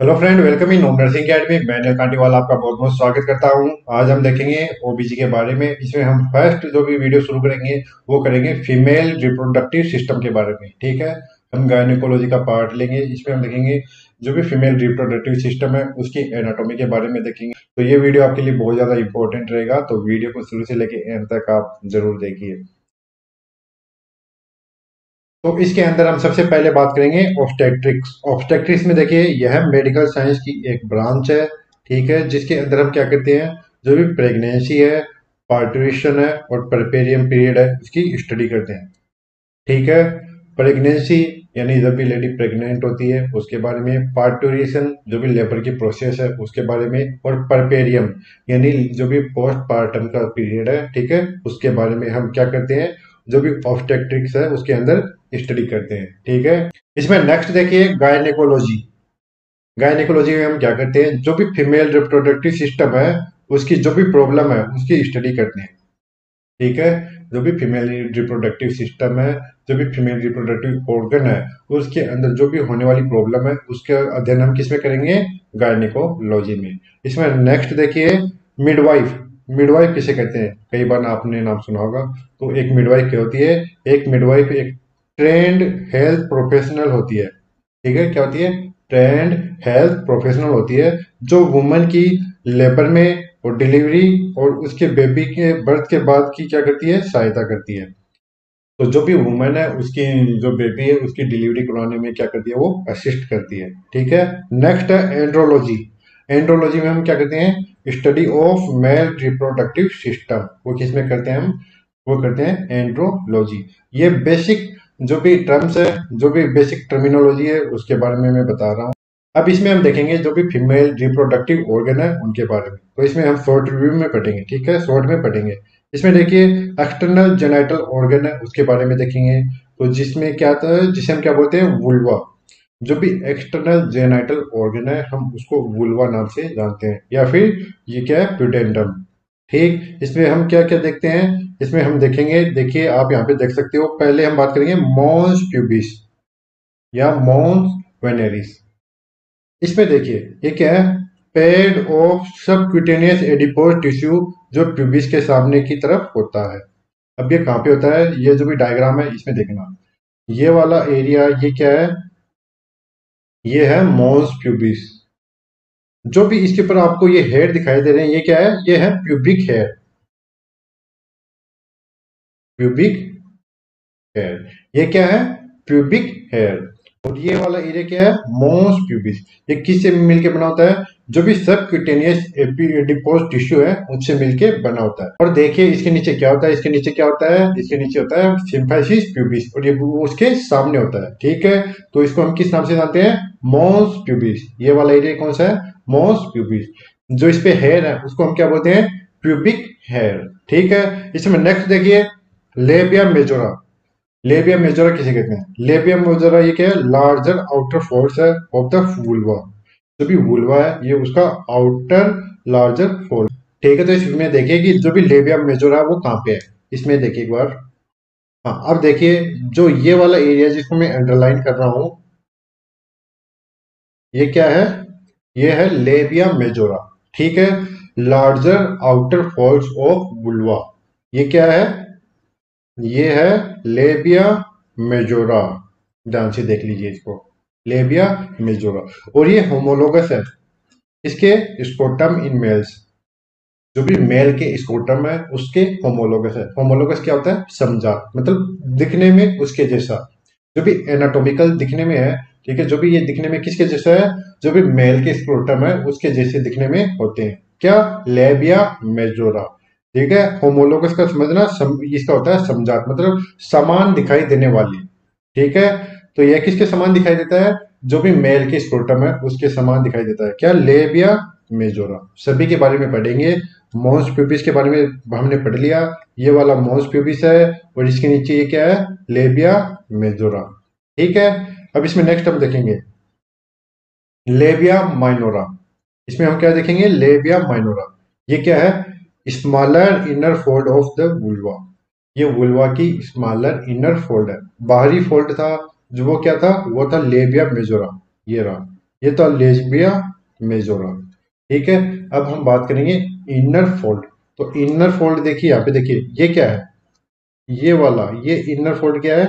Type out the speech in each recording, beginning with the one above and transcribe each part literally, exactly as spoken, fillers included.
Hello friend, welcome in home nursing academy. मैं अनिल कांटीवाल आपका बहुत बहुत स्वागत करता हूं। आज हम देखेंगे ओबीजी के बारे में। इसमें हम फर्स्ट जो भी वीडियो शुरू करेंगे वो करेंगे फीमेल रिप्रोडक्टिव सिस्टम के बारे में। ठीक है, हम गायनेकोलॉजी का पार्ट लेंगे। इसमें हम देखेंगे जो भी फीमेल रिप्रोडक्टिव सिस्टम है उसकी एनाटॉमी के बारे में देखेंगे। तो ये वीडियो आपके लिए बहुत ज्यादा इंपॉर्टेंट रहेगा, तो वीडियो को शुरू से लेके एंड तक आप जरूर देखिए। तो इसके अंदर हम सबसे पहले बात करेंगे ऑब्स्टेट्रिक्स। ऑब्स्टेट्रिक्स में देखिए, यह मेडिकल साइंस की एक ब्रांच है। ठीक है, जिसके अंदर हम क्या करते हैं, जो भी प्रेगनेंसी है, पार्टुरेशन है और परपेरियम पीरियड है, उसकी स्टडी करते हैं। ठीक है, प्रेगनेंसी यानी जब भी लेडी प्रेग्नेंट होती है उसके बारे में, पार्टुरेशन जो भी लेबर की प्रोसेस है उसके बारे में, और परपेरियम यानी जो भी पोस्ट पार्टम का पीरियड है, ठीक है, उसके बारे में हम क्या करते हैं, जो भी ऑब्स्टेट्रिक्स है उसके अंदर स्टडी करते हैं। ठीक है, इसमें नेक्स्ट देखिए गायनेकोलॉजी। गायनेकोलॉजी में हम क्या करते हैं, जो भी फीमेल रिप्रोडक्टिव सिस्टम है उसकी जो भी प्रॉब्लम है उसकी स्टडी करते हैं। ठीक है, जो भी फीमेल रिप्रोडक्टिव सिस्टम है, जो भी फीमेल रिप्रोडक्टिव ऑर्गन है, उसके अंदर जो भी होने वाली प्रॉब्लम है उसके अध्ययन हम किसमें करेंगे, गायनेकोलॉजी में। इसमें नेक्स्ट देखिए मिडवाइफ। मिडवाइफ किसे कहते हैं, कई बार आपने नाम सुना होगा। तो एक मिडवाइफ क्या होती है, एक मिडवाइफ एक ट्रेंड हेल्थ प्रोफेशनल होती है। ठीक है, क्या होती है, ट्रेंड हेल्थ प्रोफेशनल होती है, जो वुमन की लेबर में और डिलीवरी और उसके बेबी के बर्थ के बाद की क्या करती है, सहायता करती है। तो जो भी वुमन है उसकी जो बेबी है उसकी डिलीवरी कराने में क्या करती है, वो असिस्ट करती है। ठीक है, नेक्स्ट है एंड्रोलॉजी। एंड्रोलॉजी में हम क्या करते हैं, study of male reproductive system. वो किसमें करते हैं हम, वो करते हैं एंड्रोलॉजी। ये बेसिक जो भी टर्म्स है, जो भी बेसिक टर्मिनोलॉजी है उसके बारे में मैं बता रहा हूँ। अब इसमें हम देखेंगे जो भी फीमेल रिप्रोडक्टिव ऑर्गन है उनके बारे में। तो इसमें हम शॉर्ट रिव्यू में पढ़ेंगे। ठीक है, शॉर्ट में पढ़ेंगे। इसमें देखिए एक्सटर्नल जेनाइटल ऑर्गन है उसके बारे में देखेंगे। तो जिसमें क्या था, जिसे हम क्या बोलते हैं, वुल्वा। जो भी एक्सटर्नल जेनाइटल ऑर्गन है हम उसको वुल्वा नाम से जानते हैं, या फिर ये क्या है, प्यूडेंटम। ठीक, इसमें हम क्या क्या देखते हैं, इसमें हम देखेंगे, देखिए आप यहाँ पे देख सकते हो। पहले हम बात करेंगे मॉन्स प्यूबिस या मॉन्स वेनेरिस। इसमें देखिए ये क्या है, pad of subcutaneous adipose tissue जो प्यूबिस के सामने की तरफ होता है। अब ये कहाँ पे होता है, ये जो भी डायग्राम है इसमें देखना, ये वाला एरिया ये क्या है, ये है मॉन्स प्यूबिस। जो भी इसके ऊपर आपको ये हेयर दिखाई दे रहे हैं ये क्या है, ये है प्यूबिक हेयर। प्यूबिक हेयर, ये क्या है, प्यूबिक हेयर। और ये वाला एरिया क्या है, मोस प्यूबिस। ये किससे मिलके बना होता है, जो भी सबक्यूटेनियस एडिपोज टिश्यू है उससे मिलके बना होता है। और देखिए इसके नीचे क्या होता है, इसके नीचे क्या होता है, इसके नीचे होता है सिम्फाइसिस प्यूबिस, और ये उसके सामने होता है। ठीक है, तो इसको हम किस नाम से जानते हैं, मोस प्यूबिस। ये वाला एरिया कौन सा है, मोस प्यूबिस। जो इस पे हेयर है उसको हम क्या बोलते हैं, प्यूबिक हेयर। ठीक है, इसमें नेक्स्ट देखिए लेबिया मेजोरा। लेबिया मेजोरा किसे कहते हैं, लेबिया मेजोरा ये क्या है, लार्जर आउटर फोर्स है ऑफ द वुल्वा। जो भी वुल्वा है ये उसका आउटर लार्जर फोर्स। ठीक है, तो इसमें देखिए कि जो भी लेबिया मेजोरा है वो कहाँ पे है, इसमें देखिए एक बार। हाँ, अब देखिए जो ये वाला एरिया जिसको मैं अंडरलाइन कर रहा हूं, ये क्या है, ये है लेबिया मेजोरा। ठीक है, larger outer folds of vulva, ये क्या है, ये है लेबिया मेजोरा। ध्यान से देख लीजिए इसको, लेबिया मेजोरा। और ये होमोलोगस है इसके स्कोटम इन मेल्स। जो भी मेल के स्कोटम है उसके होमोलोगस है। होमोलोगस क्या होता है, समझा, मतलब दिखने में उसके जैसा। जो भी एनाटॉमिकल दिखने में है, ठीक है, जो भी ये दिखने में किसके जैसा है, जो भी मेल के स्क्रोटम है उसके जैसे दिखने में होते हैं। क्या, लेबिया मेजोरा। ठीक है, होमोलोगस का समझना सम, इसका होता है समझात, मतलब समान दिखाई देने वाली। ठीक है, तो यह किसके समान दिखाई देता है, जो भी मेल के स्क्रोटम है उसके समान दिखाई देता है। क्या, लेबिया मेजोरा। सभी के बारे में पढ़ेंगे। मोस प्यूबिस के बारे में हमने पढ़ लिया, ये वाला मोस प्यूबिस है, और इसके नीचे ये क्या है, लेबिया मेजोरा। ठीक है, अब इसमें नेक्स्ट हम देखेंगे लेबिया माइनोरा। इसमें हम क्या देखेंगे, लेबिया माइनोरा। ये क्या है, smaller inner fold of the vulva. ये वुल्वा की स्मॉलर इनर फोल्ड है। बाहरी फोल्ड था जो वो क्या था, वो था लेबिया मेजोरा, ये रहा। ये तो लेबिया मेजोरा। ठीक है, अब हम बात करेंगे इनर फोल्ड। तो इनर फोल्ड देखिए, यहाँ पे देखिए ये क्या है, ये वाला, ये इनर फोल्ड क्या है,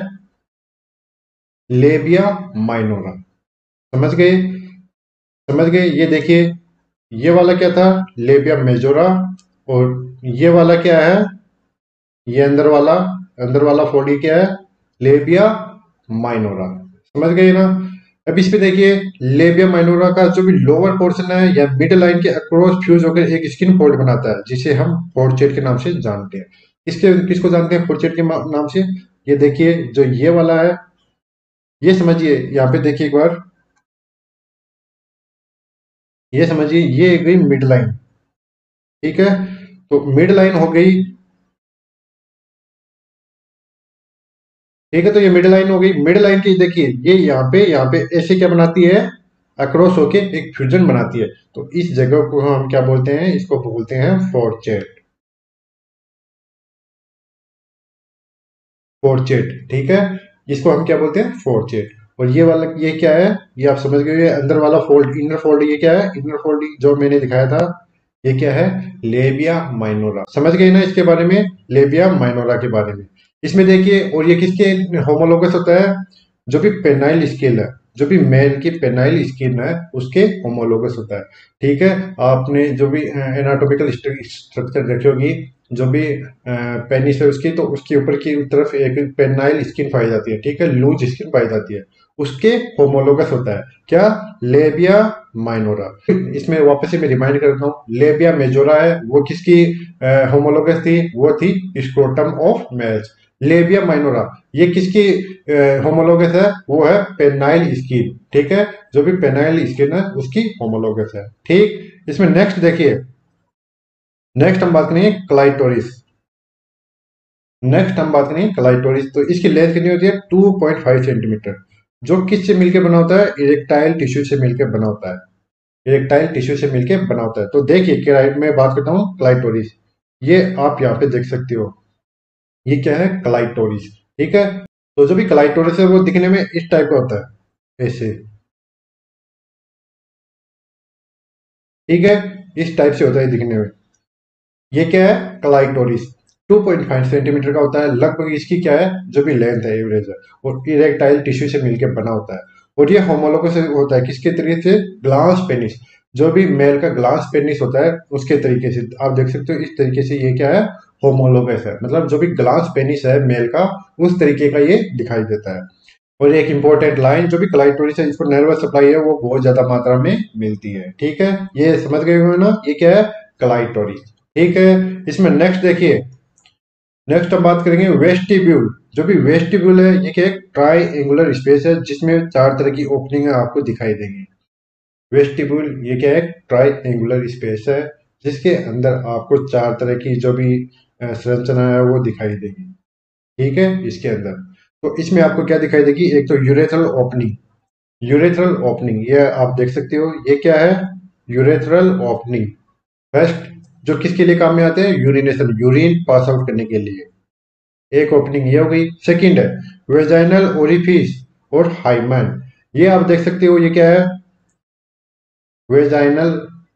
लेबिया माइनोरा। समझ गए, समझ गए। ये देखिए, ये वाला क्या था, लेबिया मेजोरा। और ये वाला क्या है, ये अंदर वाला, अंदर वाला फोल्ड ये क्या है, लेबिया माइनोरा। समझ गए ना। अब इस पे देखिए, लेबिया माइनोरा का जो भी लोअर पोर्शन है या मिड लाइन के अक्रॉस फ्यूज होकर एक स्किन फोल्ड बनाता है, जिसे हम फोर्चेट के नाम से जानते हैं। इसके किसको जानते हैं फोर्चेट के नाम से, ये देखिए जो ये वाला है, ये समझिए, यहाँ पे देखिए एक बार, ये समझिए, ये गई मिड लाइन। ठीक है, तो मिड लाइन हो गई। ठीक है, तो ये मिड लाइन हो गई। मिड लाइन की देखिए, ये यहाँ पे, यहाँ पे ऐसे क्या बनाती है, अक्रॉस होके एक फ्यूजन बनाती है। तो इस जगह को हम क्या बोलते हैं, इसको बोलते हैं फोर्चेट। फोर्चेट, ठीक है, इसको हम क्या बोलते हैं, फोर्चेट। और ये वाला ये क्या है, ये आप समझ गए, ये अंदर वाला फोल्ड, इनर फोल्ड, ये क्या है, इनर फोल्ड जो मैंने दिखाया था, ये क्या है, लेबिया माइनोरा। समझ गए ना इसके बारे में, लेबिया माइनोरा के बारे में। इसमें देखिए, और ये किसके होमोलोगस होता है, जो भी पेनाइल स्केल है, जो भी मेल की पेनाइल स्किन है उसके होमोलोगस होता है। ठीक है, आपने जो भी एनाटॉमिकल स्ट्रक्चर देखी होगी, जो भी पेनिस है उसकी, तो उसके ऊपर की तरफ एक पेनाइल स्किन पाई जाती है। ठीक है, लूज स्किन पाई जाती है, उसके होमोलोगस होता है क्या, लेबिया माइनोरा। इसमें वापस से मैं रिमाइंड करता हूँ, लेबिया मेजोरा है वो किसकी होमोलोगस थी, वो थी scrotum of males. Labia minora ये किसकी होमोलोगस है, वो है पेनाइल स्किन। ठीक है, जो भी पेनाइल स्किन है उसकी होमोलोगस है। ठीक, इसमें नेक्स्ट देखिए, नेक्स्ट हम बात करेंगे क्लाइटोरिस। नेक्स्ट हम बात करेंगे क्लाइटोरिस। तो इसकी लेंथ कितनी होती है, टू पॉइंट फाइव सेंटीमीटर। जो किससे मिलकर बना होता है, इरेक्टाइल टिश्यू से मिलकर बना होता है। इरेक्टाइल टिश्यू से मिलकर बना होता है। तो देखिए, क्लाइट में बात करता हूँ क्लाइटोरिस, ये आप यहाँ पे देख सकते हो, ये क्या है, क्लाइटोरिस। ठीक है, तो जो भी क्लाइटोरिस है वो दिखने में इस टाइप का होता है, ऐसे। ठीक है, इस टाइप से होता है दिखने में। ये क्या है, clitoris. Two point five centimetre का होता है लगभग, इसकी क्या है, जो भी लेंथ है, एवरेज है। और इरेक्टाइल टिश्यू से मिलकर बना होता है। और ये होमोलोगस होता है किसके तरीके से, ग्लास पेनिस। जो भी मेल का ग्लास पेनिस होता है उसके तरीके से आप देख सकते हो, इस तरीके से ये क्या है, होमोलोगस है। मतलब जो भी ग्लास पेनिस है मेल का, उस तरीके का ये दिखाई देता है। और एक इंपॉर्टेंट लाइन, जो भी क्लाइटोरिस है जिसको नर्वस सप्लाई है वो बहुत ज्यादा मात्रा में मिलती है। ठीक है, ये समझ गए हो ना, ये क्या है, क्लाइटोरिस। ठीक है, इसमें नेक्स्ट देखिए, नेक्स्ट हम बात करेंगे वेस्टिब्यूल। जो भी वेस्टिब्यूल है, ये क्या है, ट्राई एंगुलर स्पेस है जिसमें चार तरह की ओपनिंग आपको दिखाई देंगी। वेस्टिब्यूल ये क्या है, ट्राई एंगुलर स्पेस है जिसके अंदर आपको चार तरह की जो भी अ, संरचना है वो दिखाई देगी। ठीक है, इसके अंदर, तो इसमें आपको क्या दिखाई देगी, एक तो यूरेथ्रल ओपनिंग। यूरेथ्रल ओपनिंग ये आप देख सकते हो, ये क्या है, यूरेथ्रल ओपनिंग। फर्स्ट, जो किसके लिए काम में आते हैं, यूरिनेशन, यूरिन पास आउट करने के लिए, एक ओपनिंग ये हो गई। सेकंड है वेजाइनल ओरिफिस और हाइमन। ये आप देख सकते हो, ये क्या है, वेजाइनल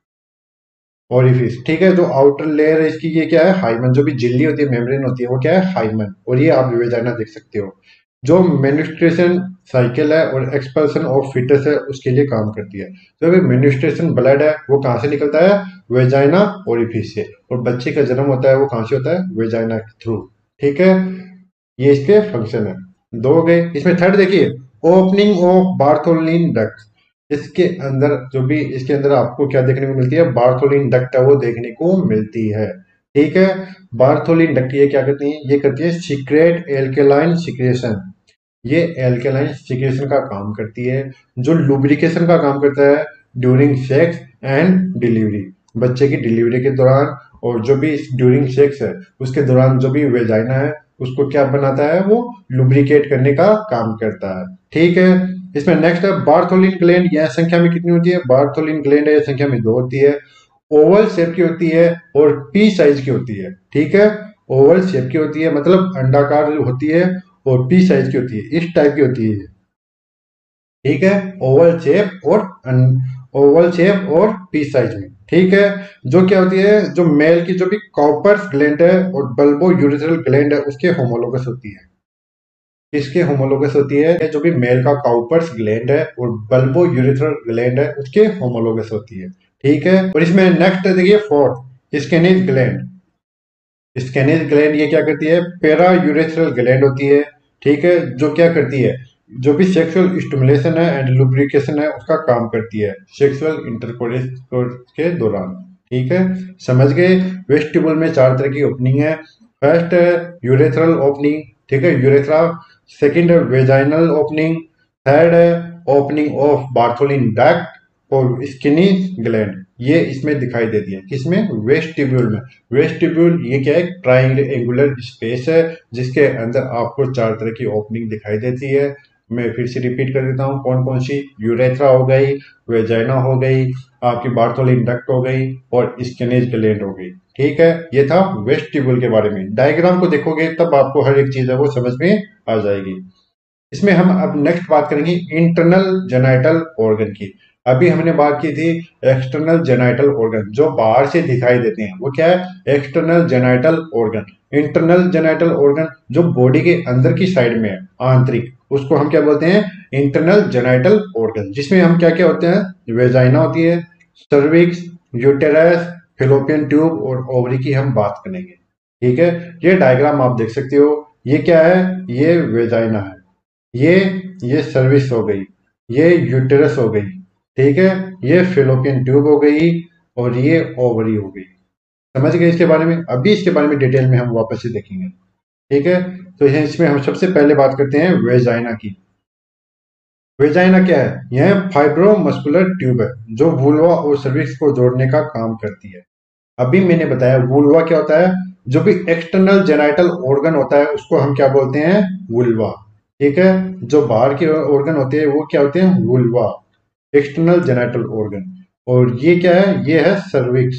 ओरिफिस। ठीक है, जो आउटर लेयर है इसकी, ये क्या है, हाइमन। जो भी झिल्ली होती है, मेम्ब्रेन होती है, वो क्या है, हाइमन। और ये आप वेजाइना देख सकते हो। जो मेनिस्ट्रेशन साइकिल है और एक्सपल्सन ऑफ फिटस है उसके लिए काम करती है। जो भी मेनिस्ट्रेशन ब्लड है वो कहाँ से निकलता है, वेजाइना ओरिफिस से। और बच्चे का जन्म होता है वो कहाँ से होता है, वेजाइना के थ्रू। ठीक है, ये इसके फंक्शन है। दो हो गए। इसमें थर्ड देखिए, ओपनिंग ऑफ बार्थोलिन डक्ट। इसके अंदर जो भी, इसके अंदर आपको क्या देखने को मिलती है, बार्थोलिन डक्ट है वो देखने को मिलती है। ठीक है, बार्थोलिन डक्ट ये क्या करती है, ये करती है सीक्रेट एल्केलाइन सिक्रेशन। ये एल्केलाइन सिक्रेशन का काम करती है, जो लुब्रिकेशन का काम करता है ड्यूरिंग सेक्स एंड डिलीवरी, बच्चे की डिलीवरी के दौरान। और जो भी ड्यूरिंग सेक्स है उसके दौरान जो भी वेजाइना है उसको क्या बनाता है, वो लुब्रिकेट करने का काम करता है। ठीक है, इसमें नेक्स्ट है बार्थोलिन ग्लैंड। यह संख्या में कितनी होती है, बार्थोलिन ग्लैंड है संख्या में दो होती है। ओवल शेप की होती है और पी साइज की होती है। ठीक है, ओवल शेप की होती है मतलब अंडाकार होती है, और पी साइज की होती है, इस टाइप की होती है। ठीक है, ओवल शेप और ओवल शेप और पी साइज में। ठीक है, जो क्या होती है, जो मेल की जो भी कॉपर्स ग्लैंड है और बल्बो यूरेथ्रल ग्लैंड है उसके होमोलोगस होती है। किसके होमोलोगस होती है, जो भी मेल का काउपर्स ग्लैंड है और बल्बो यूरेथ्रल ग्लैंड है उसके होमोलोगस होती है। ठीक है, और इसमें नेक्स्ट देखिए fourth, Skene's gland. Skene's gland ये क्या करती है, पेरा यूरेथ्रल ग्लैंड होती है। ठीक है, जो क्या करती है, जो भी सेक्सुअल स्टिमुलेशन है एंड लुब्रिकेशन है उसका काम करती है सेक्सुअल इंटरकोर्स के दौरान। ठीक है, समझ गए। वेस्टिबुल में चार तरह की ओपनिंग है। फर्स्ट है यूरेथ्रल ओपनिंग, ठीक है, यूरेथ्रा। सेकंड है वेजाइनल ओपनिंग। थर्ड है ओपनिंग ऑफ बार्थोलिन डक्ट और स्किनी ग्लैंड। ये इसमें दिखाई देती है, किसमें, वेस्टिब्यूल में। वेस्टिब्यूल ये क्या है, ट्राइंगुलर स्पेस है जिसके अंदर आपको चार तरह की ओपनिंग दिखाई देती है। मैं फिर से रिपीट कर देता हूँ कौन कौन सी, यूरेथ्रा हो गई, वेजाइना हो गई, आपकी बार्थोलिन डक्ट हो गई और स्किनेज ग्लैंड हो गई। ठीक है, ये था वेस्टिब्यूल के बारे में। डायग्राम को देखोगे तब आपको हर एक चीज है वो समझ में आ जाएगी। इसमें हम अब नेक्स्ट बात करेंगे इंटरनल जेनाइटल ऑर्गन की। अभी हमने बात की थी एक्सटर्नल जेनाइटल ऑर्गन, जो बाहर से दिखाई देते हैं वो क्या है, external genital organ. Internal genital organ जो बॉडी के अंदर की साइड में है, आंतरिक, उसको हम क्या बोलते हैं, इंटरनल जेनाइटल ऑर्गन, जिसमें हम क्या क्या होते हैं, वेजाइना होती है, सर्विक्स, यूटेरस, फिलोपियन ट्यूब और ओवरी की हम बात करेंगे। ठीक है, ये डायग्राम आप देख सकते हो। ये क्या है, ये वेजाइना है, ये ये सर्विस हो गई, ये यूटेरस हो गई, ठीक है, ये फेलोपियन ट्यूब हो गई और ये ओवरी हो गई। समझ गए इसके बारे में। अभी इसके बारे में डिटेल में हम वापस से देखेंगे। ठीक है, तो यह इसमें हम सबसे पहले बात करते हैं वेजाइना की। वेजाइना क्या है, यह फाइब्रोमस्कुलर ट्यूब है जो वुल्वा और सर्विक्स को जोड़ने का काम करती है। अभी मैंने बताया वुल्वा क्या होता है, जो भी एक्सटर्नल जेनाइटल ऑर्गन होता है उसको हम क्या बोलते हैं, वुल्वा। ठीक है, जो बाहर के ऑर्गन होते हैं वो क्या होते हैं, वुल्वा, एक्सटर्नल जेनाइटल ऑर्गन। और ये क्या है, ये है सर्विक्स।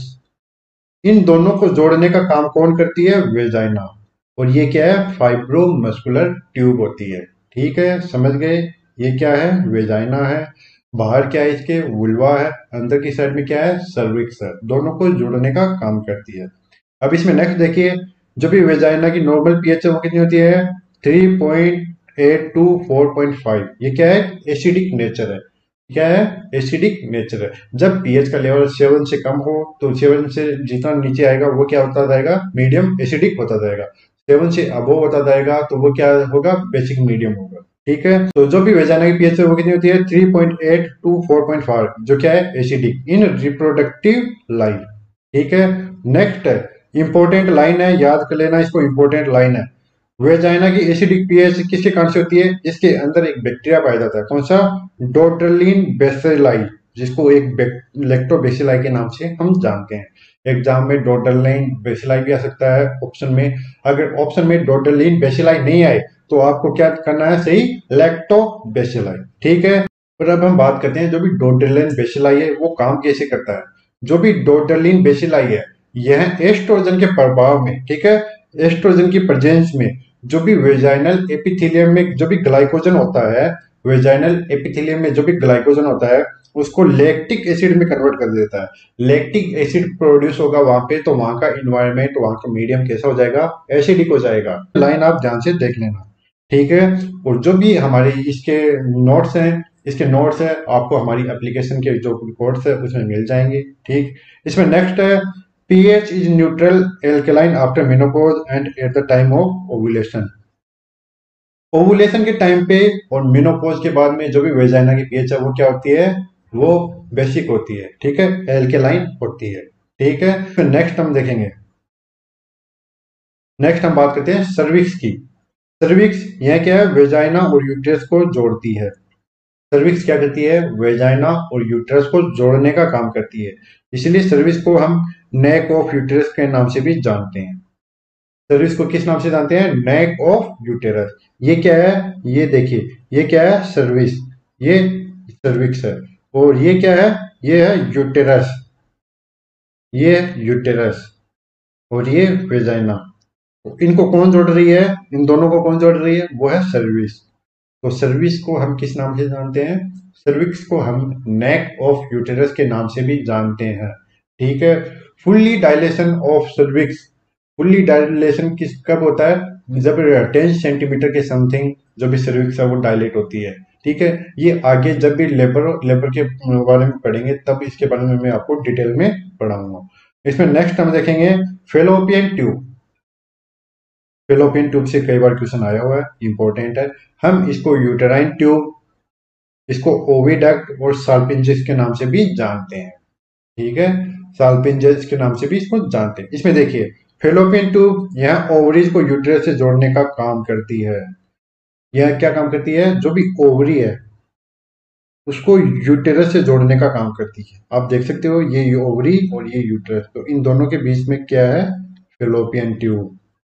इन दोनों को जोड़ने का काम कौन करती है, वेजाइना। और ये क्या है, फाइब्रोमस्कुलर ट्यूब होती है। ठीक है, समझ गए। ये क्या है, वेजाइना है, बाहर क्या है इसके, वुल्वा है, अंदर की साइड में क्या है, सर्विक्स है, दोनों को जोड़ने का काम करती है। अब इसमें नेक्स्ट देखिए, जो भी वेजाइना की नॉर्मल पीएच है वो कितनी होती है, three point eight to four point five. ये क्या है, एसिडिक नेचर है। क्या है, एसिडिक नेचर है। जब पीएच का लेवल सेवन से कम हो तो सेवन से जितना नीचे आएगा वो क्या होता जाएगा, मीडियम एसिडिक होता जाएगा। सेवन से अबोव होता जाएगा तो वो क्या होगा, बेसिक मीडियम होगा। ठीक है, तो जो भी वेजाइना की पीएच है वो कितनी होती है, three point eight to four point five, जो क्या है, एसिडिक इन रिप्रोडक्टिव लाइफ। ठीक है, नेक्स्ट है, इंपॉर्टेंट लाइन है, याद कर लेना इसको, इंपॉर्टेंट लाइन है। वेजाइना की एसिडिक पीएच किसके कारण से होती है, इसके अंदर एक बैक्टीरिया पाया जाता है, कौन सा, डोटरलिन बेसिलाई, जिसको एक लैक्टोबैसिलाई के नाम से हम जानते हैं। एग्जाम में डोटरलिन बेसिलाई भी आ सकता है ऑप्शन में। अगर ऑप्शन में डोटरलिन बेसिलाई नहीं आए तो आपको क्या करना है, सही, लैक्टोबैसिलाई। ठीक है, और अब हम बात करते हैं जो भी डोटरलिन बेसिलाई है वो काम कैसे करता है। जो भी डोटरलिन बेसिलाई है यह एस्ट्रोजन के प्रभाव में, ठीक है, एस्ट्रोजन की प्रेजेंस में, जो भी वेजाइनल एपिथेलियम में जो भी ग्लाइकोजन होता है, वेजाइनल एपिथेलियम में जो भी ग्लाइकोजन होता है उसको लैक्टिक एसिड में कन्वर्ट कर देता है। लैक्टिक एसिड प्रोड्यूस होगा वहां पे तो वहां का इन्वायरमेंट, वहां का मीडियम कैसा हो जाएगा, एसिडिक हो जाएगा। लाइन आप ध्यान से देख लेना। ठीक है, और जो भी हमारे इसके नोट्स हैं, इसके नोट्स है आपको हमारी एप्लीकेशन के जो कोर्स है उसमें मिल जाएंगे। ठीक, इसमें नेक्स्ट है, pH is neutral alkaline after menopause and at the time of ovulation। Ovulation के टाइम पे और मेनोपॉज के बाद में जो भी वेजाइना की पीएच है वो क्या होती है, वो बेसिक होती है। ठीक है, एल्केलाइन होती है। ठीक है, फिर नेक्स्ट हम देखेंगे, नेक्स्ट हम बात करते हैं सर्विक्स की। सर्विक्स यह क्या है, वेजाइना और यूट्रस को जोड़ती है। सर्विक्स क्या करती है, वेजाइना और यूट्रस को जोड़ने का काम करती है, इसलिए सर्विक्स को हम नेक ऑफ यूट्रस के नाम से भी जानते हैं। सर्विस को किस नाम से जानते हैं, नेक ऑफ यूटेरस। ये क्या है, ये देखिए, ये क्या है, सर्विस, ये सर्विक्स है, और ये क्या है, ये है यूटेरस, ये यूटेरस और ये वेजाइना। इनको कौन जोड़ रही है, इन दोनों को कौन जोड़ रही है, वो है सर्विस। तो सर्विक्स को हम किस नाम से जानते हैं? सर्विक्स को हम नेक ऑफ यूटेरस के नाम से भी जानते हैं, ठीक है। Fully dilation of cervix, fully dilation किस कब होता है? जब टेन सेंटीमीटर के समथिंग जो भी सर्विक्स है वो डायलेट होती है, ठीक है। ये आगे जब भी लेबर लेबर के बारे में पढ़ेंगे तब इसके बारे में मैं आपको डिटेल में पढ़ाऊंगा। इसमें नेक्स्ट हम देखेंगे फेलोपियन ट्यूब। फेलोपियन ट्यूब से कई बार क्वेश्चन आया हुआ है, इंपॉर्टेंट है। हम इसको यूटेराइन ट्यूब, इसको ओविडक्ट और साल्पिंजेस के नाम से भी जानते हैं, ठीक है। साल्पिंजेस के नाम से भी इसको जानते हैं। इसमें देखिए फेलोपियन ट्यूब यहाँ ओवरीज को यूटेरस से जोड़ने का काम करती है। यह क्या काम करती है? जो भी ओवरी है उसको यूटेरस से जोड़ने का काम करती है। आप देख सकते हो ये ओवरी और ये यूटेरस, तो इन दोनों के बीच में क्या है? Fallopian tube.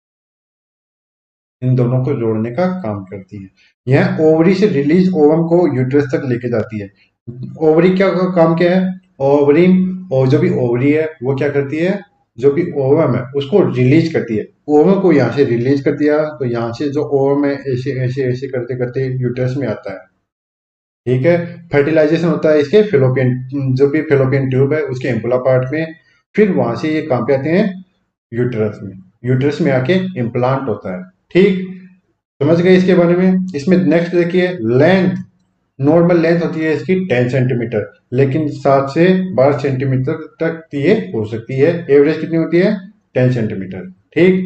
इन दोनों को जोड़ने का काम करती है। यह ओवरी से रिलीज ओवम को यूटेरस तक लेके जाती है। ओवरी क्या का काम क्या है? ओवरी और जो भी ओवरी है वो क्या करती है? जो भी ओवम है उसको रिलीज करती है। ओवम को यहाँ से रिलीज कर दिया तो यहाँ से जो ओवम है ऐसे ऐसे ऐसे करते करते यूटेरस में आता है, ठीक है। फर्टिलाइजेशन होता है इसके फेलोपियन, जो भी फेलोपियन ट्यूब है उसके एम्पुला पार्ट में। फिर वहां से ये कहाँ पे आते हैं? यूटेरस में। यूटेरस में आके इम्प्लांट होता है, ठीक। समझ गए इसके बारे में। इसमें नेक्स्ट देखिए लेंथ। नॉर्मल लेंथ होती है इसकी टेन सेंटीमीटर, लेकिन सात से बारह सेंटीमीटर तक ये हो सकती है। एवरेज कितनी होती है? टेन सेंटीमीटर, ठीक।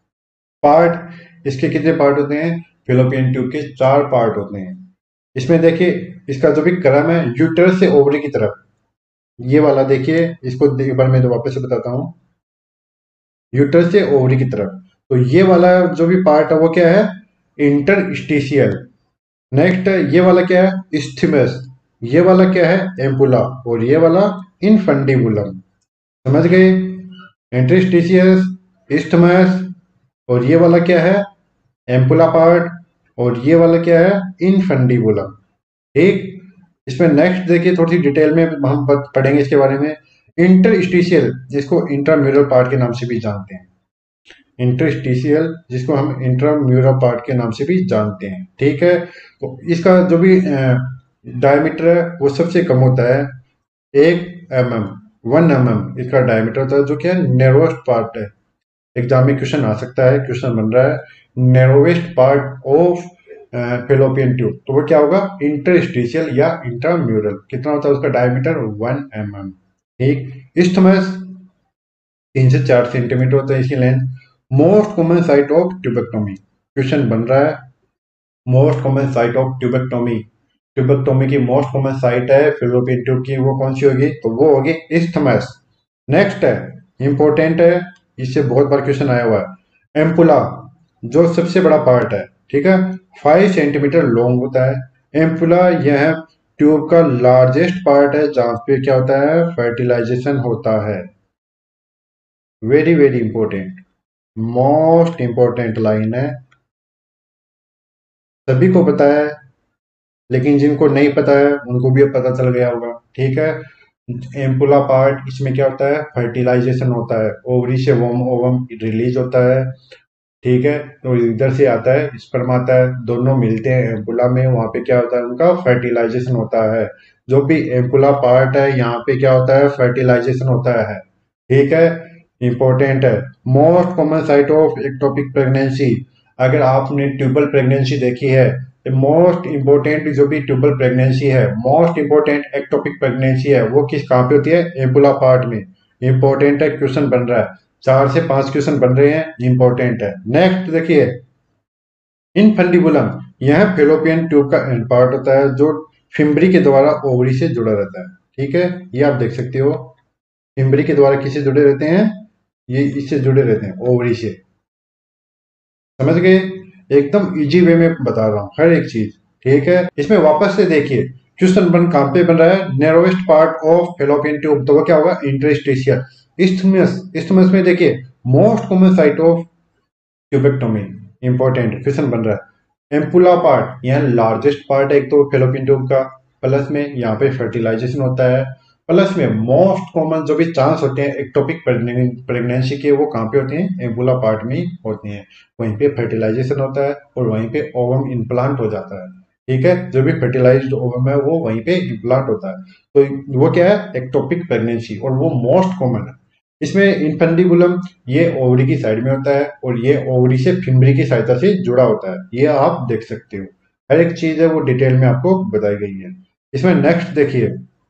पार्ट, इसके कितने पार्ट होते हैं? फेलोपियन ट्यूब के चार पार्ट होते हैं। इसमें देखिए इसका जो भी क्रम है यूटेरस से ओवरी की तरफ, ये वाला देखिए, इसको एक बार मैं तो वापस से बताता हूँ। यूटेरस से ओवरी की तरफ, तो ये वाला जो भी पार्ट है वो क्या है? इंटरस्टिशियल। नेक्स्ट ये वाला क्या है? इस्थमस। ये वाला क्या है? एम्पुला। और ये वाला इनफंडिबुलम। समझ गए? इंटरस्टिशियस, इस्थमस, और ये वाला क्या है? Ampulla part. और ये वाला क्या है? इनफंडिबुलम, ठीक। इसमें नेक्स्ट देखिए थोड़ी सी डिटेल में हम पढ़ेंगे इसके बारे में। इंटरस्टिशियल, जिसको इंट्राम्यूरल पार्ट के नाम से भी जानते हैं। इंटरस्टिशियल, जिसको हम इंट्राम्यूरल पार्ट के नाम से भी जानते हैं, ठीक है। तो इसका जो भी डायमीटर है वो सबसे कम होता है एक M M, one M M इसका डायमीटर होता है, जो क्या है? नैरोवेस्ट पार्ट है। एग्जाम में क्वेश्चन आ सकता है, क्वेश्चन बन रहा है narrowest part of fallopian tube, तो वो क्या होगा? इंटरस्टिशियल या इंट्राम्यूरल। कितना होता है उसका डायमीटर? वन एम एम, ठीक। इस्थमस तीन से चार सेंटीमीटर होता है इसकी length. Most common site of tubectomy, question बन रहा है। Most common site of tubectomy, tubectomy की मोस्ट कॉमन साइट है फेलोपियन ट्यूब की, वो कौन सी होगी? तो वो होगी इस्थमस। नेक्स्ट है, इंपॉर्टेंट है, इससे बहुत बार क्वेश्चन आया हुआ है। एम्पुला, जो सबसे बड़ा पार्ट है, ठीक है, फाइव सेंटीमीटर लॉन्ग होता है। एम्पुला यह ट्यूब का लार्जेस्ट पार्ट है जहां पे क्या होता है? फर्टिलाइजेशन होता है। Very very important, most important line है, सभी को पता है, लेकिन जिनको नहीं पता है उनको भी अब पता चल गया होगा, ठीक है। एम्पुला पार्ट, इसमें क्या होता है? फर्टिलाइजेशन होता है। ओवरी से वोम ओवम रिलीज होता है, ठीक है। तो इधर से आता है, स्पर्म आता है, दोनों मिलते हैं एम्पुला में, वहां पे क्या होता है? उनका फर्टिलाइजेशन होता है। जो भी एम्पुला पार्ट है यहाँ पे क्या होता है? फर्टिलाइजेशन होता है, ठीक है। इंपॉर्टेंट है। Most common site of ectopic pregnancy, अगर आपने ट्यूबल प्रेगनेंसी देखी है, मोस्ट इंपॉर्टेंट जो भी ट्यूबल प्रेगनेंसी है, मोस्ट इंपॉर्टेंट एक्टोपिक प्रेगनेंसी है, वो किस कहाँ पे होती है? एम्पुला पार्ट में। इंपॉर्टेंट है, क्वेश्चन बन रहा है, चार से पांच क्वेश्चन बन रहे हैं, इंपॉर्टेंट है। नेक्स्ट देखिए इनफंडिबुलम, यह फेलोपियन ट्यूब का एंड पार्ट होता है जो फिम्बरी के द्वारा ओवरी से जुड़ा रहता है, ठीक है। ये आप देख सकते हो, फिम्बरी के द्वारा किससे जुड़े रहते हैं? ये इससे जुड़े रहते हैं, ओवरी से। समझ गए? एकदम इजी वे में बता रहा हूँ हर एक चीज, ठीक है। इसमें वापस से देखिए क्वेश्चन बन कहां पे बन रहा है? Narrowest part of fallopian tube, तो वो क्या होगा? इंटरस्टिशियल। इस्थमस, इस्थमस में देखिए most common site of tubectomy, important question बन रहा है। एम्पुला पार्ट, यह लार्जेस्ट पार्ट है एक तो फेलोपियन ट्यूब का, प्लस में यहाँ पे फर्टिलाइजेशन होता है, प्लस में मोस्ट कॉमन जो भी चांस होते हैं एक्टोपिक प्रेगनेंसी के, वो कहाँ पे होते हैं? एम्पुला पार्ट में होते हैं। वहीं पे फर्टिलाइजेशन होता है और वहीं पे ओवम इम्प्लांट हो जाता है, ठीक है, जो भी फर्टिलाइज्ड ओवम है वो वहीं पे इम्प्लांट होता है। तो वो क्या है, एक्टोपिक प्रेगनेंसी, और वो मोस्ट कॉमन है। इसमें इनफेंडिबुलम ये ओवरी की साइड में होता है और ये ओवरी से फिम्बरी की सहायता से जुड़ा होता है, ये आप देख सकते हो। हर एक चीज है वो डिटेल में आपको बताई गई है। इसमें नेक्स्ट देखिए,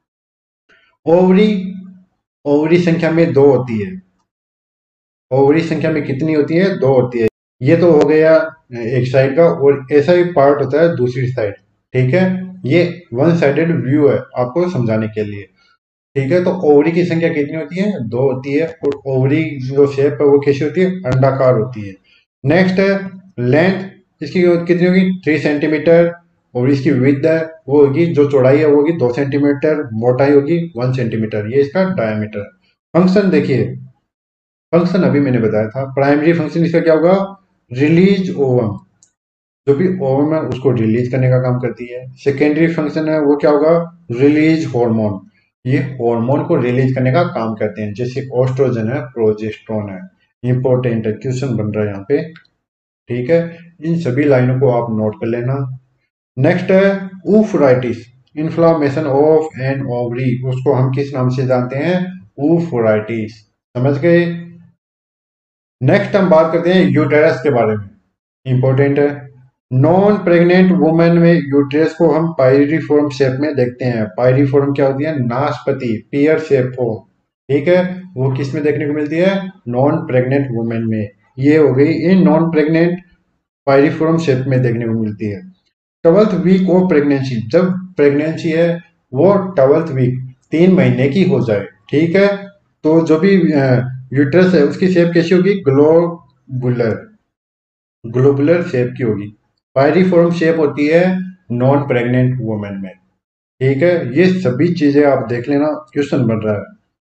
ओवरी, ओवरी संख्या में दो होती है। ओवरी संख्या में कितनी होती है, दो होती है। ये तो हो गया एक साइड का, और ऐसा ही पार्ट होता है दूसरी साइड। ठीक है, ये वन साइडेड व्यू है आपको समझाने के लिए। ठीक है, तो ओवरी की संख्या कितनी होती है, दो होती है, और ओवरी जो शेप है वो कैसी होती है, अंडाकार होती है। नेक्स्ट है लेंथ, इसकी कितनी होगी, थ्री सेंटीमीटर, और इसकी विड्थ है वो होगी, जो चौड़ाई है वो होगी दो सेंटीमीटर, मोटाई होगी वन सेंटीमीटर, ये इसका डायमीटर। फंक्शन देखिए, फंक्शन अभी मैंने बताया था, प्राइमरी फंक्शन इसका क्या होगा, रिलीज ओवम, जो भी ओवम है उसको रिलीज करने का काम करती है। सेकेंडरी फंक्शन है वो क्या होगा, रिलीज हार्मोन, ये हार्मोन को रिलीज करने का काम करते हैं, जैसे ऑस्ट्रोजन है, प्रोजेस्टेरोन है। इंपॉर्टेंट है, क्वेश्चन बन रहा है यहाँ पे। ठीक है, इन सभी लाइनों को आप नोट कर लेना। नेक्स्ट है oophoritis, inflammation of an ovary, उसको हम किस नाम से जानते हैं, ऊफराइटिस। समझ गए। नेक्स्ट हम बात करते हैं यूटेरस के बारे में, इंपॉर्टेंट है। नॉन प्रेग्नेंट वुमेन में यूटेरस को हम पायरिफॉर्म शेप में देखते हैं। पायरिफॉर्म क्या होती है, नाशपति, पियर शेप फॉर्म। ठीक है, वो किस में देखने को मिलती है, नॉन प्रेग्नेंट वुमेन में। ये हो गई in non pregnant, pyriform shape में देखने को मिलती है। ट्वेल्थ वीक ऑफ प्रेगनेंसी, जब प्रेगनेंसी है वो ट्वेल्थ वीक, तीन महीने की हो जाए। ठीक है, तो जो भी यूट्रस है उसकी शेप कैसी होगी, ग्लोबुलर, ग्लोबुलर शेप की होगी। पायरिफॉर्म शेप होती है नॉन प्रेग्नेंट वुमेन में। ठीक है, ये सभी चीजें आप देख लेना, क्वेश्चन बन रहा है।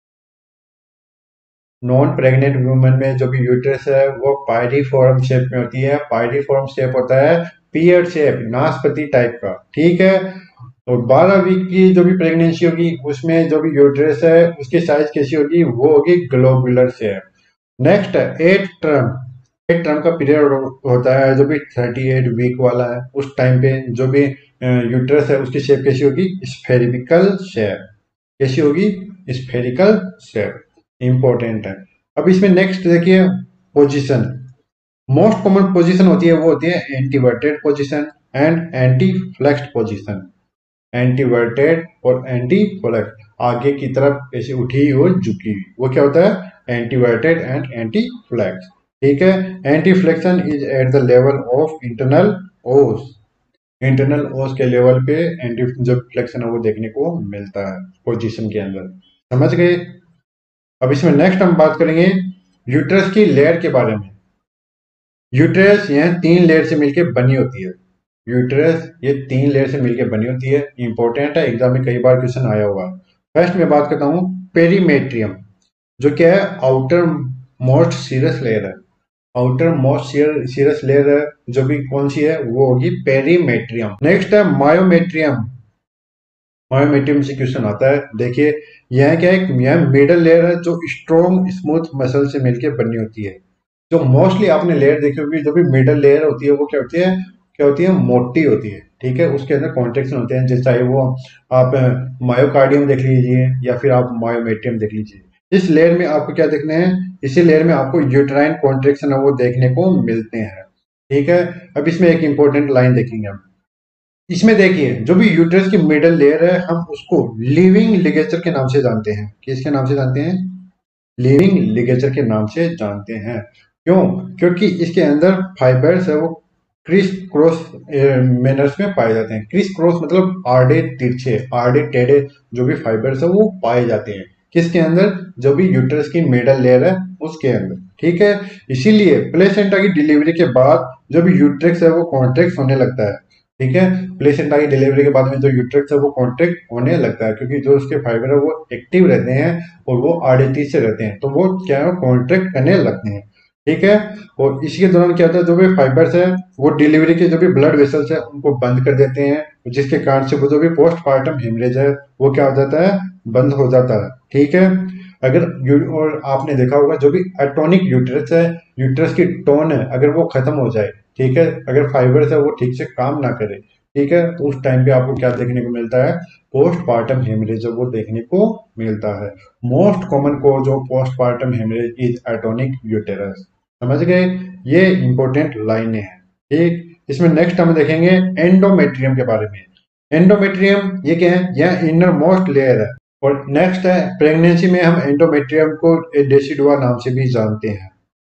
नॉन प्रेग्नेंट वुमेन में जो भी यूट्रस है वो पायरिफॉर्म शेप में होती है। पायरिफॉर्म शेप होता है पियर शेप, नाशपति टाइप का। ठीक है, और बारह वीक की जो भी प्रेगनेंसी होगी उसमें जो भी यूट्रस है उसकी साइज कैसी होगी, वो होगी ग्लोबुलर शेप। नेक्स्ट है एट टर्म, एट टर्म का पीरियड होता है जो भी थर्टी एट वीक वाला है, उस टाइम पे जो भी यूट्रस है उसकी शेप कैसी होगी, स्फेरिकल शेप। कैसी होगी, स्फेरिकल शेप। इंपॉर्टेंट है। अब इसमें नेक्स्ट देखिए, पोजीशन, मोस्ट कॉमन पोजीशन होती है वो होती है anteverted position and anteflexed position. Anteverted और एंटी फ्लेक्स्ड, आगे की तरफ ऐसे उठी और झुकी हुई, वो क्या होता है, एंटीवर्टेड एंड एंटी फ्लेक्स। ठीक है, anteflexion is at the level of internal os, internal os के लेवल पे एंटी जो फ्लेक्शन है वो देखने को मिलता है पोजीशन के अंदर। समझ गए। अब इसमें नेक्स्ट हम बात करेंगे यूट्रस की लेयर के बारे में। यूट्रस यह तीन लेयर से मिलकर बनी होती है। यूट्रस ये तीन लेयर से मिलकर बनी होती है, इंपॉर्टेंट है, एग्जाम में कई बार क्वेश्चन आया हुआ है। फर्स्ट में बात करता हूँ पेरीमेट्रियम, जो क्या है, आउटर मोस्ट सीरस लेयर है। आउटर मोस्ट सीरस लेयर है जो भी कौन सी है, वो होगी पेरीमेट्रियम। नेक्स्ट है मायोमेट्रियम। मायोमेट्रियम से क्वेश्चन आता है, देखिए यह क्या है, यह मिडल लेयर है जो स्ट्रॉन्ग स्मूथ मसल से मिलकर बनी होती है। जो मोस्टली आपने लेयर देखी होगी, जो भी मिडल लेयर होती है वो क्या होती है, क्या होती है, मोटी होती है। ठीक है, उसके अंदर कॉन्ट्रेक्शन होते हैं, जैसे चाहे वो आप मायोकार्डियम देख लीजिए या फिर आप मायोमेट्रियम देख लीजिए। इस लेयर में आपको क्या देखने हैं, इसी लेयर में आपको यूट्राइन कॉन्ट्रेक्शन है वो देखने को मिलते हैं। ठीक है, अब इसमें एक इंपॉर्टेंट लाइन देखेंगे हम। इसमें देखिए जो भी यूट्रस की मिडल लेयर है हम उसको लिविंग लिगेचर के नाम से जानते हैं। किसके नाम से जानते हैं, लिविंग लिगेचर के नाम से जानते हैं। क्यों, क्योंकि इसके अंदर फाइबर्स है वो क्रिस क्रॉस मैनर्स में पाए जाते हैं। क्रिस क्रॉस मतलब आड़े तिरछे, आड़े टेढ़े जो भी फाइबर्स है वो पाए जाते हैं। किसके अंदर, जो भी यूट्रस की मिडल लेयर है उसके अंदर। ठीक है, इसीलिए प्लेसेंटा की डिलीवरी के बाद जो भी यूट्रस है वो कॉन्ट्रैक्ट होने लगता है। ठीक है, प्लेसेंटा की डिलीवरी के बाद में जो यूट्रस है वो कॉन्ट्रैक्ट होने लगता है, क्योंकि जो उसके फाइबर है वो एक्टिव रहते हैं और वो आड़े से रहते हैं, तो वो क्या है, कॉन्ट्रैक्ट करने लगते हैं। ठीक है, और इसी के दौरान क्या होता है, जो भी फाइबर्स है वो डिलीवरी के जो भी ब्लड वेसल्स है उनको बंद कर देते हैं, जिसके कारण से वो जो भी पोस्टमार्टम हेमरेज है वो क्या हो जाता है, बंद हो जाता है। ठीक है, अगर और आपने देखा होगा जो भी एटोनिक यूट्रस है, यूट्रस की टोन है अगर वो खत्म हो जाए, ठीक है, अगर फाइबर्स है वो ठीक से काम ना करे, ठीक है। तो उस टाइम पे आपको क्या देखने को मिलता है, पोस्टपार्टम हेमरेज वो देखने को मिलता है। Most common cause of postpartum haemorrhage is atonic uterus. समझ गए, ये इंपॉर्टेंट लाइनें हैं। ठीक, इसमें नेक्स्ट हम देखेंगे एंडोमेट्रियम के बारे में। एंडोमेट्रियम ये क्या है, यह इनर मोस्ट लेयर है। और नेक्स्ट है प्रेगनेंसी में हम एंडोमेट्रियम को डेसिडुआ नाम से भी जानते हैं।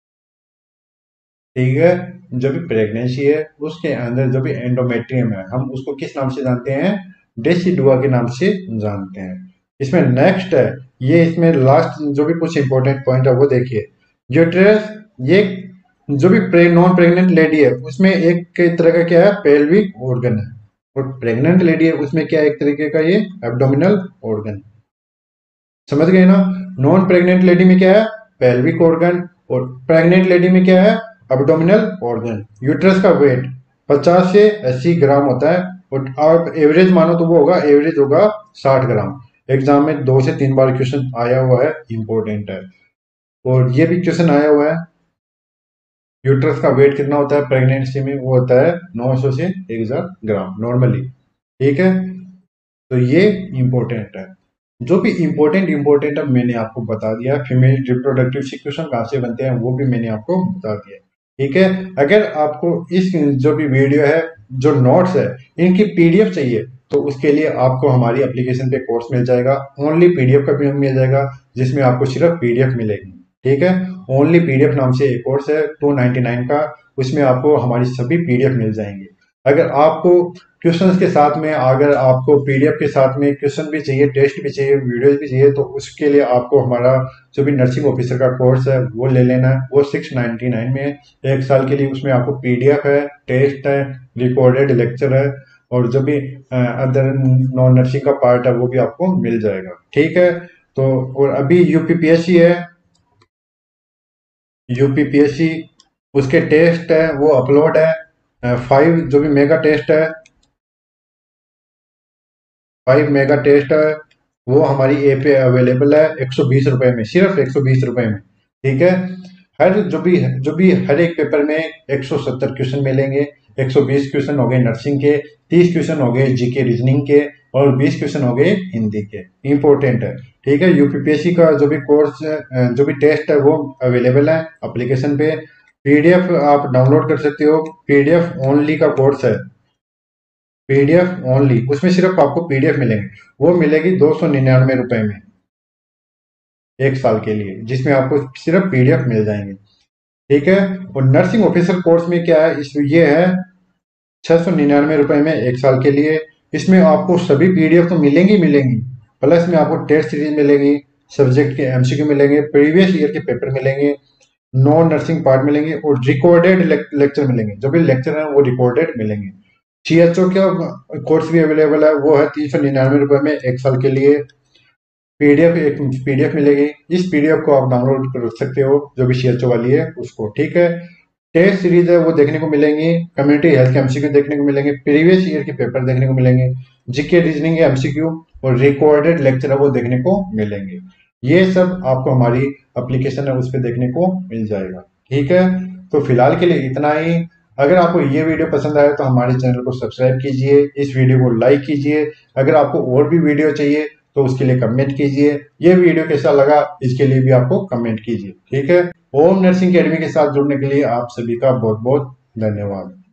ठीक है, जो भी प्रेगनेंसी है उसके अंदर जो भी एंडोमेट्रियम है हम उसको किस नाम से जानते हैं, डेसिडुआ के नाम से जानते हैं। इसमें नेक्स्ट है, ये इसमें लास्ट जो भी कुछ इंपॉर्टेंट पॉइंट है वो देखिए। यूट्रस ये जो भी प्रे, नॉन प्रेग्नेंट लेडी है उसमें एक तरह का क्या है, पेल्विक ऑर्गन है। और प्रेग्नेंट लेडी है उसमें क्या है, एक तरीके का ये एब्डोमिनल ऑर्गन। समझ गए ना, नॉन प्रेग्नेंट लेडी में क्या है, पेल्विक ऑर्गन, और प्रेग्नेंट लेडी में क्या है, एब्डोमिनल ऑर्गन। यूट्रस का वेट पचास से अस्सी ग्राम होता है, और आप एवरेज मानो तो वो होगा, एवरेज होगा साठ ग्राम। एग्जाम में दो से तीन बार क्वेश्चन आया हुआ है, इंपॉर्टेंट है। और ये भी क्वेश्चन आया हुआ है, यूट्रस का वेट कितना होता है प्रेगनेंसी में, वो होता है नौ सौ से एक हज़ार ग्राम नॉर्मली। ठीक है, तो ये इंपॉर्टेंट है। जो भी इंपॉर्टेंट इंपॉर्टेंट है मैंने आपको बता दिया। फीमेल रिप्रोडक्टिव सिक्वेशन कहाँ से बनते हैं वो भी मैंने आपको बता दिया। ठीक है, अगर आपको इस जो भी वीडियो है, जो नोट्स है, इनकी पीडीएफ चाहिए तो उसके लिए आपको हमारी एप्लीकेशन पे कोर्स मिल जाएगा। ओनली पीडीएफ का भी मिल जाएगा, जिसमें आपको सिर्फ पीडीएफ मिलेगी। ठीक है, ओनली पीडीएफ नाम से एक कोर्स है टू नाइनटी नाइन का, उसमें आपको हमारी सभी पीडीएफ मिल जाएंगे। अगर आपको क्वेश्चंस के साथ में, अगर आपको पीडीएफ के साथ में क्वेश्चन भी चाहिए, टेस्ट भी चाहिए, वीडियोज भी चाहिए, तो उसके लिए आपको हमारा जो भी नर्सिंग ऑफिसर का कोर्स है वो ले लेना है। वो सिक्स नाइन्टी नाइन में है, एक साल के लिए। उसमें आपको पीडीएफ है, टेस्ट है, रिकॉर्डेड लेक्चर है, और जो भी अदर नॉन नर्सिंग का पार्ट है वो भी आपको मिल जाएगा। ठीक है, तो और अभी यूपीपीएससी है, यूपीपीएससी उसके टेस्ट है वो अपलोड है। फाइव जो भी मेगा टेस्ट है, फाइव मेगा टेस्ट है, वो हमारी ऐप पे अवेलेबल है एक सौ बीस रुपए में, सिर्फ एक सौ बीस रुपए में। ठीक है, हर जो भी जो भी हर एक पेपर में एक सौ सत्तर क्वेश्चन मिलेंगे। एक सौ बीस क्वेश्चन हो गए नर्सिंग के, तीस क्वेश्चन हो गए जीके रीजनिंग के, और बीस क्वेश्चन हो गए हिंदी के। इंपॉर्टेंट है। ठीक है, यूपीपीएससी का जो भी कोर्स जो भी टेस्ट है वो अवेलेबल है एप्लीकेशन पे। पीडीएफ आप डाउनलोड कर सकते हो, पीडीएफ ओनली का कोर्स है, पीडीएफ ओनली। उसमें सिर्फ आपको पीडीएफ मिलेंगे, वो मिलेगी दो सौ निन्यानवे रुपए में एक साल के लिए, जिसमें आपको सिर्फ पीडीएफ मिल जाएंगे। ठीक है, और नर्सिंग ऑफिसर कोर्स में क्या है, इस ये है छह सौ निन्यानवे रुपए में एक साल के लिए। इसमें आपको सभी पीडीएफ तो मिलेंगी मिलेंगी, प्लस में आपको टेस्ट सीरीज मिलेगी, सब्जेक्ट के एमसीक्यू मिलेंगे, प्रीवियस ईयर के पेपर मिलेंगे, नॉन नर्सिंग पार्ट मिलेंगे, और रिकॉर्डेड लेक्चर मिलेंगे। जो भी लेक्चर है वो रिकॉर्डेड मिलेंगे। सीएचओ का कोर्स भी अवेलेबल है, वो है तीन सौ निन्यानवे रुपए में एक साल के लिए। पीडीएफ एक पीडीएफ मिलेगी, इस पीडीएफ को आप डाउनलोड कर सकते हो, जो भी सीएचओ वाली है उसको। ठीक है, टेस्ट सीरीज है वो देखने को मिलेंगी, कम्युनिटी हेल्थ के एमसीक्यू देखने को मिलेंगे, प्रीवियस ईयर के पेपर देखने को मिलेंगे, जीके रीजनिंग के एमसीक्यू, और रिकॉर्डेड लेक्चर है वो देखने को मिलेंगे। ये सब आपको हमारी एप्लीकेशन है उस पर देखने को मिल जाएगा। ठीक है, तो फिलहाल के लिए इतना ही। अगर आपको ये वीडियो पसंद आया तो हमारे चैनल को सब्सक्राइब कीजिए, इस वीडियो को लाइक कीजिए। अगर आपको और भी वीडियो चाहिए तो उसके लिए कमेंट कीजिए। ये वीडियो कैसा लगा इसके लिए भी आपको कमेंट कीजिए। ठीक है, ओम नर्सिंग अकेडमी के साथ जुड़ने के लिए आप सभी का बहुत बहुत धन्यवाद।